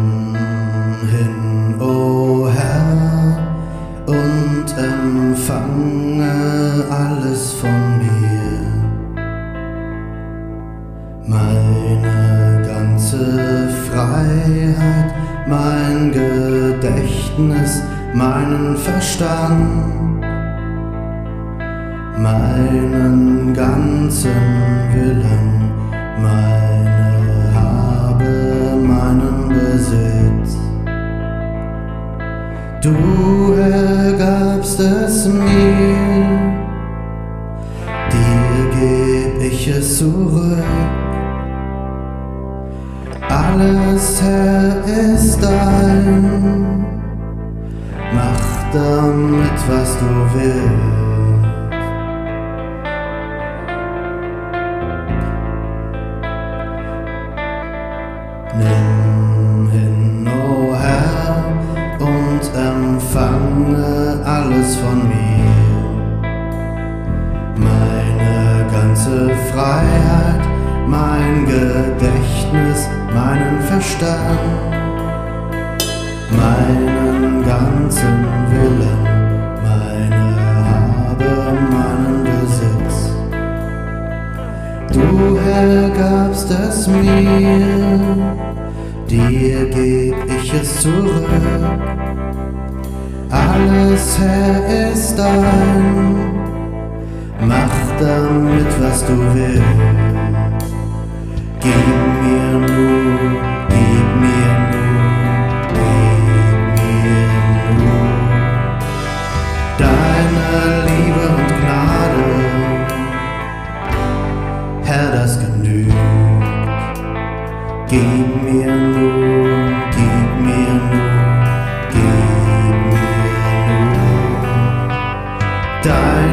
Nimm hin, o Herr, und empfange alles von mir. Meine ganze Freiheit, mein Gedächtnis, meinen Verstand, meinen ganzen Willen, meine Habe, meinen Besitz. Du, Herr, gabst es mir, dir geb ich es zurück. Alles, Herr, ist dein, mach damit, was du willst. Nimm hin, o Herr, und empfange alles von mir. Meine ganze Freiheit, mein Gedächtnis, meinen Verstand, meinen ganzen Willen, meine Habe, meinen Besitz. Du, Herr, gabst es mir, dir geb ich es zurück. Alles, Herr, ist dein, mach damit, was du willst. Gib mir nur, gib mir nur, gib mir nur deine Liebe und Gnade, Herr, das genügt. Gib mir nur, gib mir nur, gib mir nur deine